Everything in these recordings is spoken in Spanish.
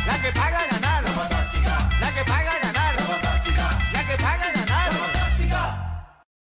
La que paga ganar. La fantástica. La que paga ganar. La fantástica. La que paga ganar. La fantástica.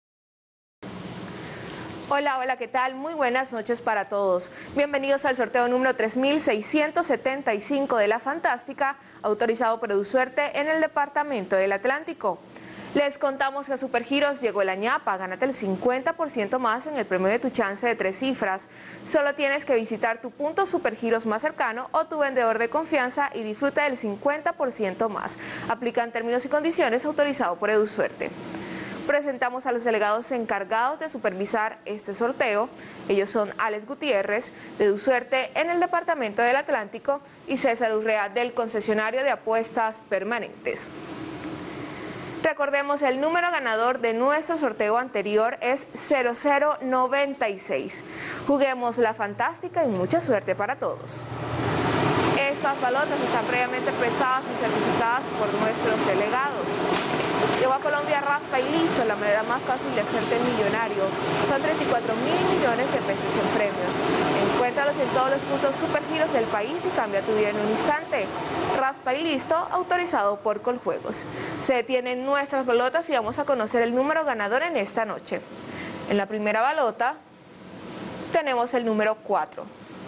Hola, hola, ¿qué tal? Muy buenas noches para todos. Bienvenidos al sorteo número 3675 de La Fantástica, autorizado por EduSuerte en el Departamento del Atlántico. Les contamos que a Supergiros llegó la ñapa. Gánate el 50% más en el premio de tu chance de 3 cifras. Solo tienes que visitar tu punto Supergiros más cercano o tu vendedor de confianza y disfruta del 50% más. Aplican términos y condiciones, autorizado por EduSuerte. Presentamos a los delegados encargados de supervisar este sorteo. Ellos son Alex Gutiérrez, de EduSuerte en el Departamento del Atlántico, y César Urrea, del concesionario de apuestas permanentes. Recordemos, el número ganador de nuestro sorteo anterior es 0096. Juguemos La Fantástica y mucha suerte para todos. Estas balotas están previamente pesadas y certificadas por nuestros delegados. Llegó a Colombia Raspa y Listo, la manera más fácil de hacerte millonario. Son 34.000 millones de pesos en premios. Encuéntralos en todos los puntos Supergiros del país y cambia tu vida en un instante. Raspa y Listo, autorizado por Coljuegos. Se detienen nuestras balotas y vamos a conocer el número ganador en esta noche. En la primera balota tenemos el número 4.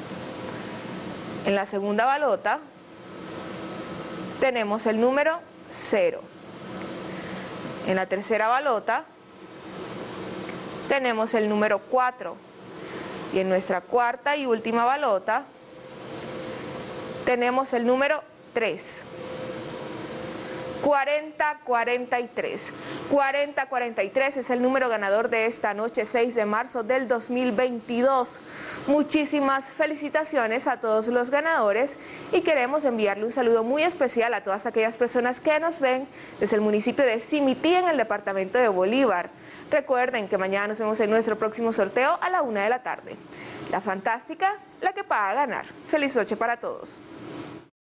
En la segunda balota tenemos el número 0. En la tercera balota tenemos el número 4. Y en nuestra cuarta y última balota tenemos el número 3. 4043. 4043 es el número ganador de esta noche, 6 de marzo del 2022. Muchísimas felicitaciones a todos los ganadores y queremos enviarle un saludo muy especial a todas aquellas personas que nos ven desde el municipio de Simití, en el departamento de Bolívar. Recuerden que mañana nos vemos en nuestro próximo sorteo a la 1 de la tarde. La Fantástica, la que paga ganar. Feliz noche para todos.